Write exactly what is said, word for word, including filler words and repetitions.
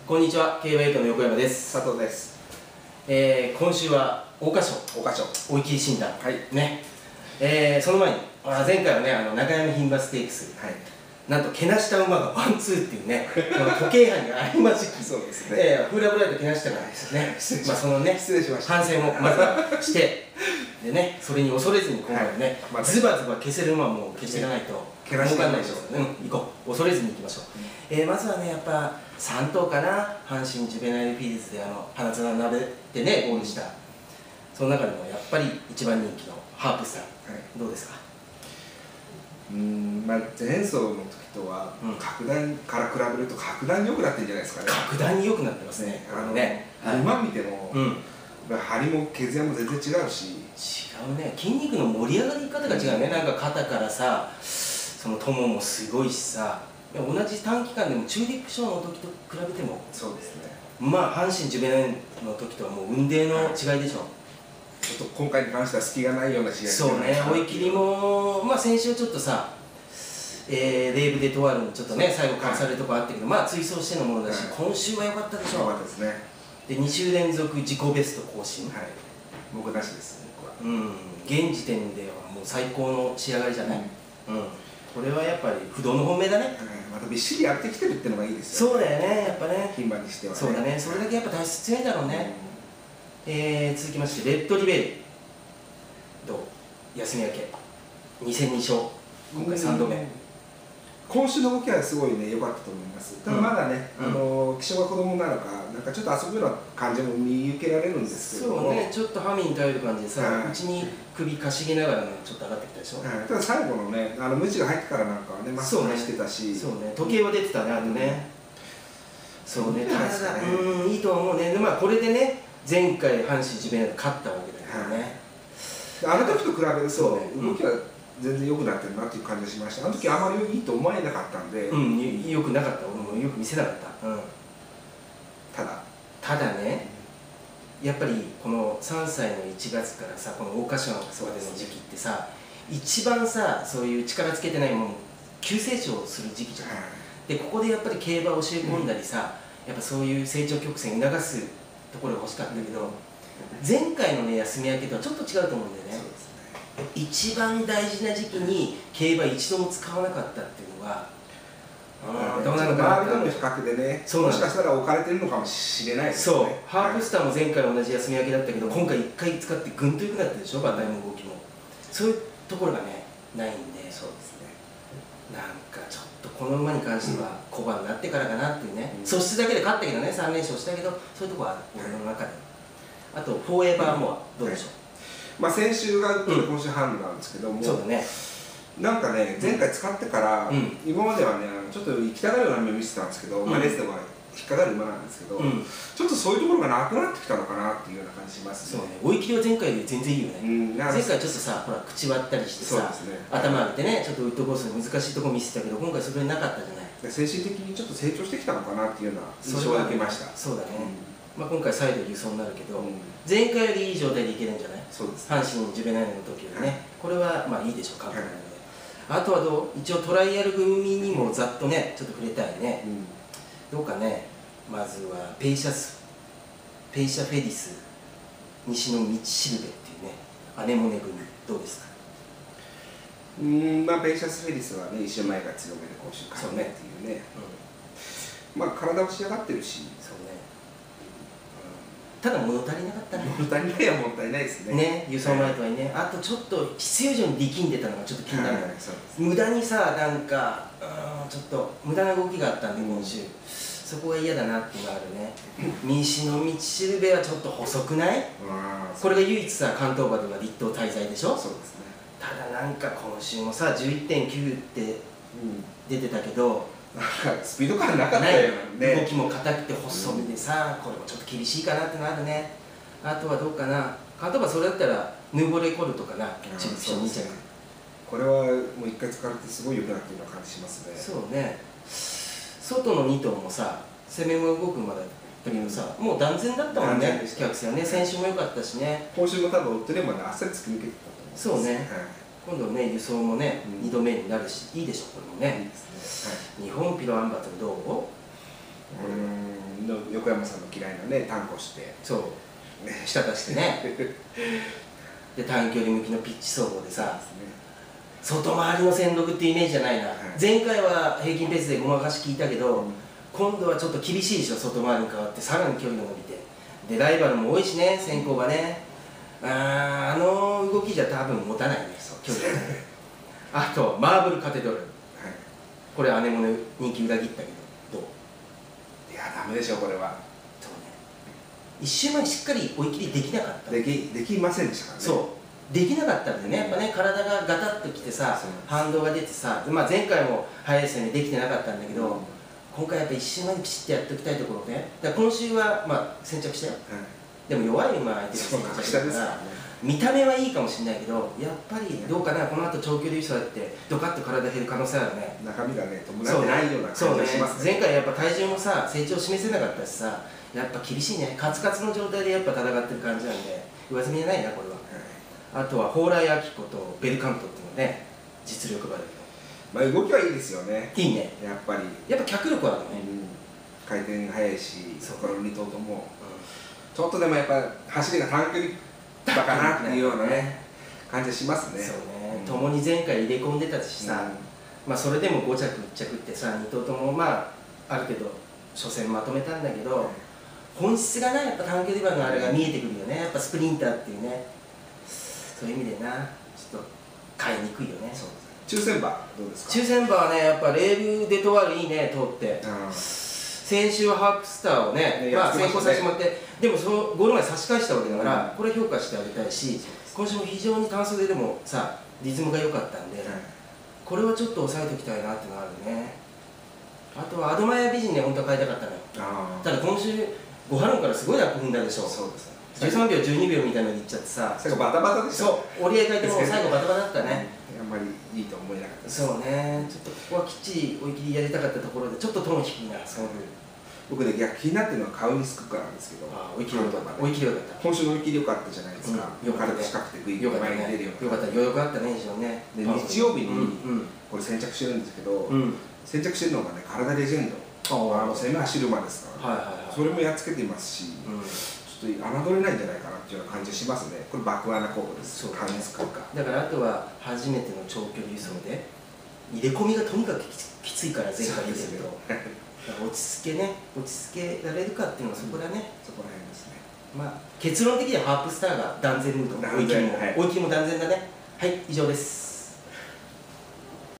こんにちは、競馬エイトの横山です。 佐藤です。 えー、今週は桜花賞、 桜花賞追い切り診断、 はいね。えー、その前に、あ前回はね、あの中山牝馬ステークス、はい、なんとけなした馬がワンツーっていうね、この時計班にありまじき、 そうですね。 えー、フーラブライトけなしたからですね、まあそのね、 失礼しました。 反省もまずはして、でね、それに恐れずに今回はね、はい、ズバズバ消せる馬も消していかないと。儲かんないでしょうね。うん、行こう。恐れずに行きましょう。うん、えー、まずはね、やっぱさん頭かな、阪神ジュベナイルフィールズであの鼻綱なでてね、ゴールした。その中でもやっぱり一番人気のハープスター、はい、どうですか。 うん、まあ前走の時とは、うん、格段から比べると格段に良くなってるんじゃないですかね。 格段に良くなってますね。 あのね、馬見ても、うん、張りも毛艶も全然違うし。 違うね。筋肉の盛り上がり方が違うね。うん、なんか肩からさ。その友もすごいしさ、同じ短期間でもチューリップ賞の時と比べてもそうですね、 まあ阪神ジュベナイルの時とはもう雲泥の違いでしょ、はい、ちょっと今回に関しては隙がないような試合そうね、追い切りも、まあ、先週ちょっとさ、えー、レイブ・デ・トワールにちょっとね最後かわされるとこあったけど、まあ追走してのものだし、はい、今週は良かったでしょ。 良かったですね。 でに週連続自己ベスト更新、はい、 僕なしですね、僕は。 うん、現時点ではもう最高の仕上がりじゃない、うん、うん、これはやっぱり不動の本命だね。 またびっしりやってきてるっていうのがいいですよね。 そうだよね、やっぱね。 牝馬にしてはね。 そうだね、それだけやっぱ体質強いんだろうね。うん、えー、続きまして、レッドリベル。どう休み明け。に戦に勝。今回さんどめ。 今週の動きはすごいね、良かったと思います。ただまだね、うん、あの、気性が子供なのか、なんかちょっと遊ぶような感じも見受けられるんですけども。 そうね、ちょっとハミに頼る感じでさ、うちに首かしげながらね、ちょっと上がってきたでしょ。 はい、ただ最後のね、あの無知が入ってからなんかはね、まっすぐ走ってたし。 そうね、時計は出てたね、あとね。そうね、ただ、うん、いいと思うね。で、まあ、これでね、前回阪神ジュベナイル勝ったわけだよね。 あの時と比べると、動きは全然良くなってるなっていう感じがしました。あの時あまりいいと思えなかったんで。 うん、よくなかった。俺もよく見せなかった。うん。 ただ。 ただね、やっぱりこのさんさいのいちがつからさ、この桜花賞までの時期ってさ、一番さ、そういう力つけてないもの、急成長する時期じゃない。で、ここでやっぱり競馬を教え込んだりさ、やっぱそういう成長曲線促すところが欲しかったけど、前回のね、休み明けとはちょっと違うと思うんだよね。一番大事な時期に競馬一度も使わなかったっていうのが、 どうなのかな。周りとの比較でね、もしかしたら置かれてるのかもしれないですね。 そう、ハープスターも前回同じ休み明けだったけど、今回いっかい使ってぐんと良くなったでしょ、馬体も動きも。そういうところがね、ないんで、そうですね。なんかちょっとこの馬に関しては小判になってからかなっていうね、素質だけで勝ったけどね、さん連勝したけど、そういうところはある、俺の中で。あと、フォーエバーモア、どうでしょう。 まあ先週が今週ハンドなんですけども、そうだね。なんかね、前回使ってから、今まではね、ちょっと行きたがるような目を見せてたんですけど、まあレースでも引っかかる馬なんですけど、ちょっとそういうところがなくなってきたのかなっていうような感じしますね。 そうね、追い切りは前回より全然いいよね。前回ちょっとさ、ほら、口割ったりしてさ、頭上げてね、ちょっとウッドコースの難しいところ見せてたけど、今回それなかったじゃない。 精神的にちょっと成長してきたのかなっていうような印象を受けました。 そうだね。まあ今回再度輸送になるけど、前回よりいい状態でいけるんじゃない。そうです。阪神ジュベナイルの時よりね、これはまあいいでしょう、簡単なので。あとはどう、一応トライアル組にもざっとね、ちょっと触れたいね。どうかね、まずはペイシャス、ペイシャフェディス、西の道しるべっていうね、アネモネ組、どうですか。 うん、まあペイシャスフェディスはね、一週前が強めで今週勝つねっていうね。まあ体は仕上がってるし。そうね。 ただ物足りなかったね。 物足りないは物足りないですね。 ね、輸送前とはいね、あとちょっと必要以上に力んでたのがちょっと気になる。無駄にさ、なんか、うん、ちょっと無駄な動きがあったんで、今週。そこが嫌だなっていうのがあるね。西の道しるべはちょっと細くない？これが唯一さ、関東馬では立東滞在でしょ。そうですね。ただなんか今週もさ、じゅういってんきゅうって出てたけど、 なんかスピード感なかったよね。 動きも硬くて細身でさ、これもちょっと厳しいかなってのあるね。あとはどうかな、関東馬それだったらヌーボレコルとかな、チップションに着。 これはもう一回使われてすごい良くなってるような感じしますね。 そうね。外のに頭もさ、攻めも動くまでだけどさ、もう断然だったもんね、客戦はね。先週も良かったしね。 今週も多分追ってればね、あっさり突き抜けてたと思う。 そうね。今度ね、輸送もね、にどめになるし、いいでしょ、これもね。日本ピロアンバトルどう？ うん、 横山さんの嫌いなね単語してそう、ね、下出してねで短距離向きのピッチ走法でさ、外回りの戦力っていうイメージじゃないな、はい、前回は平均ペースでごまかし聞いたけど、うん、今度はちょっと厳しいでしょ、外回りに変わってさらに距離が伸びて、でライバルも多いしね、先行がね、ああの動きじゃ多分持たないね、距離がねあとマーブルカテドラル、はい、これ姉もの人気裏切ったけど、どう？ いやダメでしょこれは。 そうね、一周前にしっかり追い切りできなかった。 できできませんでしたからね。 そうできなかったんでね、やっぱね、体がガタッときてさ、反動が出てさ、まあ、前回も速い攻めできてなかったんだけど、うん、今回やっぱ一周前にピシッとやっておきたいところね、だから今週は、まあ、先着したよ、うん、でも弱い馬相手に先着したから、見た目はいいかもしれないけど、やっぱりどうかな、この後長距離走やってドカッと体減る可能性あるね。 中身がね、伴ってないような感じがしますね。 前回やっぱ体重もさ、成長を示せなかったしさ、やっぱ厳しいね、カツカツの状態でやっぱ戦ってる感じなんで、上積みじゃないな、これは。はい、あとは蓬莱明子とベルカントっていうのね、実力馬だけど。 まあ動きはいいですよね。 いいね。 やっぱり。 やっぱ脚力はあるね。 うん、回転速いし、そこからに頭とも、うん、ちょっとでもやっぱ走りが短距離だかなっていうようなね感じしますね。 そうね。共に前回入れ込んでたしさ、まあそれでもご着いっ着ってさ、に頭ともまあある程度初戦まとめたんだけど、本質がなやっぱ短距離馬のあれが見えてくるよね。やっぱスプリンターっていうね。そういう意味でな、ちょっと買いにくいよね。そうですね。抽選馬どうですか？ 抽選馬はね、やっぱレールデトワールいいね、通って。先週はハープスターをね、まあ先行させてもらって、でもそのゴール前差し返したわけだから、これ評価してあげたいし、今週も非常に短袖でもさ、リズムが良かったんで、これはちょっと抑えておきたいなっていうのがあるね。あとはアドマイヤ美人ね、本当は買いたかったのよ。ただ今週、ごハロンからすごいアップ踏んだでしょ。そうですね。じゅうさんびょう、じゅうにびょうみたいなのにいっちゃってさ、 最後バタバタでしょ。 そう、折り合い変えても最後バタバタだったね。 あんまりいいと思えなかったです。 そうね、ちょっとここはきっちり追い切りやりたかったところで、ちょっとトーン低いな、そういう。 僕ね、逆気になってるのはカウニスクからなんですけど、 追い切りよかった。追い切りよかった。 今週の追い切りよかったじゃないですか。よかった。近くてグイグイ前に出るような。 よかった、余裕があったね、非常にね。 で、日曜日にこれ先着してるんですけど、先着してるのがね、体レジェンド。あの攻め走る馬ですから。それもやっつけていますし、ちょっと侮れないんじゃないかなっていうような感じがしますね。これ爆穴候補です。カウニスクか。 だからあとは初めての長距離輸送で入れ込みがとにかくきついから、前回見てると。落ち着けね、落ち着けられるかっていうのはそこだね。 そこら辺ですね。 まあ結論的にはハープスターが断然ムード、追い切りも追い切りも断然だね。はい、以上です。